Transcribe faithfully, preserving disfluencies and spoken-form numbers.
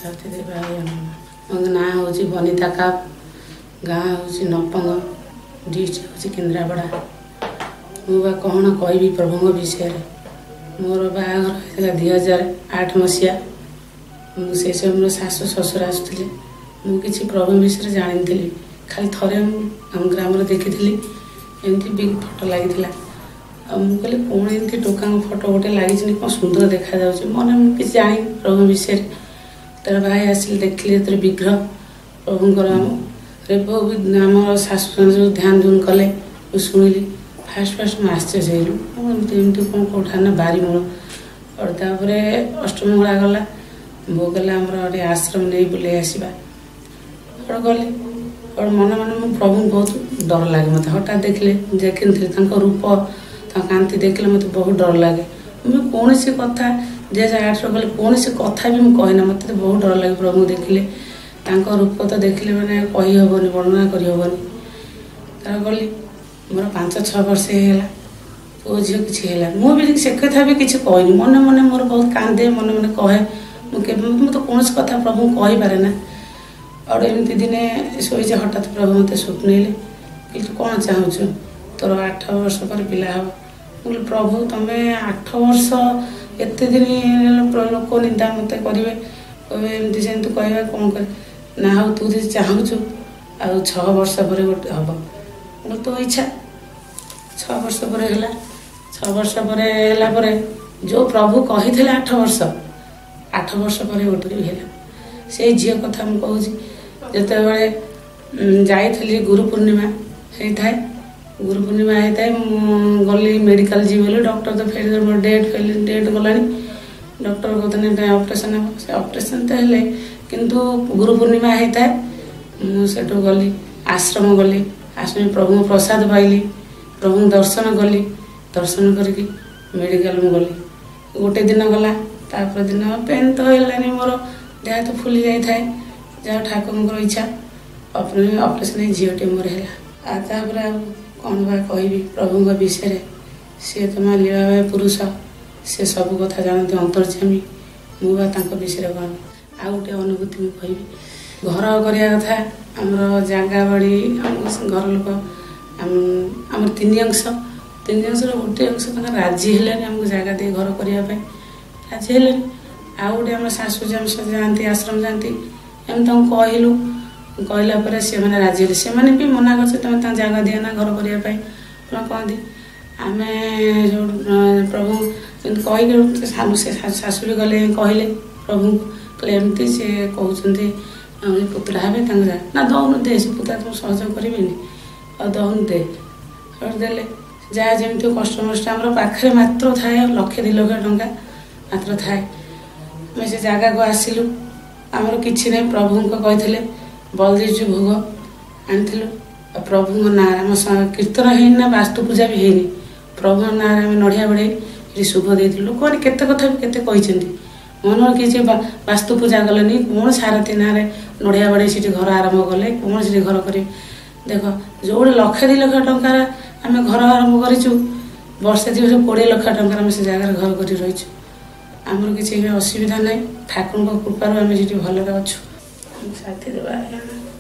साथी भाई मो ना हूँ बनिता काप गाँ हूँ नपंग डिस्ट्रिक्ट हूँ केन्द्रापड़ा। मुझे कौन कहि प्रभु विषय मोर बाहर होता दुई हजार आठ मसीहा मुझे समय शाशु शशुर आसुले मुझे प्रभु विषय जानी थी खाली थरे आम ग्राम देखी एमती बिग फोटो लगी मुझे कहली कौन एमती टोका फोटो गोटे लगी कौन सुंदर देखा मन मुझे जानी प्रभु विषय तर भाई आसिल देखिले तर विग्रह प्रभुंर रेप भी आम शाशु जो ध्यान धुन कले शुणिली फास्ट फास्ट मुझे आश्चर्य एमती कौन कौटा ना बारीमूल और तापर अष्टमंगला गला भोग गला आमर आश्रम नहीं बुले आसवा और गली और मन मन मो प्रभु बहुत डर लगे मत हठात देखले देखी रूप कांति देखले मत बहुत डर लगे मुझे कौन सी कथा दुई हजार आठ गले कौन सी कथा भी मुझे कहना मत बहुत डर लगे प्रभु देखिले रूप तो देखिले मैंने कही हेनी वर्णना करहबनी तार गली मोर पांच छः वर्ष है पुओ झील किसी है मुझे से कथा भी किसी कहनी मन मन मोर बहुत कांदे मन मन कहे मुझे तो कौन कथा प्रभु कही पारे ना और एमती दिने शोचे हठात प्रभु मत स्वप्न कि तू कौन चाहूँ तोर आठ वर्ष पर पिला हम बोले प्रभु तुम्हें आठ वर्ष एत दिन लोक निंदा मत करेंगे कहे एमती से तू कह कौन कर ना हो तू जो चाहूँ आ छः वर्ष पर गोटे हम बोले तो इच्छा छः वर्ष पर है छः वर्ष पर है जो प्रभु कही थे आठ वर्ष आठ वर्ष पर गोटे भी है से झी कथा मुझे कहूँ जिते बड़े जाइली गुरु पूर्णिमा होता है गुरु पूर्णिमा होता है गली मेडिकल जी बोले डॉक्टर तो फेर डेट फेल डेट गला डॉक्टर कहते ऑपरेशन से ऑपरेशन तो है किंतु गुरु पूर्णिमा होता है मुझे गली आश्रम गली आश्रम प्रभु प्रसाद पाइली प्रभु दर्शन गली दर्शन करके मेडिकल में गली गोटे दिन गला तापर दिन पेन तो है मोर देह तो फुली जाए जहाँ ठाकुर इच्छा ऑपरेशन झीटे मोर है तापर कौन बा कहि प्रभु विषय सी तो मालिया भाई पुरुष से सब कथा जानते अंतर्जामी मुझे विषय कह आ गए अनुभूति मुझे कहि घर करवा कथा आमर जगह बाड़ी घर लोक आम तीन अंश तीन अंश गोटे अंश राजी है आमको जगह दे घर करने राजी है आ गए आम शाशु जाती आश्रम जाती एम कहलु कहला से मैंने राजी है से मैंने भी मना कर तुम जगह दिना घर करने कहती आम जो प्रभु कही सानू से शाशु भी गले कहले प्रभु कहले एमती से कहते पुतला हे ना दौनु दे से पुतला तुम सहयोग करें और दौनु दे और देले जहाँ जमी कस्टमर आम पाखे मात्र थाए लक्षे दि लक्ष टंका मात्र थाए आम से जगह को आसिलु आमर कि ना प्रभु कही बलदेव भोग आनी प्रभु ना आम कीर्तन है वास्तु पूजा भी है प्रभु ना नड़िया बढ़े शुभ दे लोक मैंने केते कथा भी केते कहते मन किसी वास्तु पूजा गले कौन सारथी ना नड़िया बढ़े सी घर आरंभ कले कौन सी घर कर देख जो लक्षे दि लक्ष टंकार आम घर आरंभ करूँ वर्षे दिवस कोड़े लक्ष टंकार आम से जगार घर कर रही आमर किसी असुविधा ना ठाकुर कृपार आम जी भलरे अच्छु साथी देवा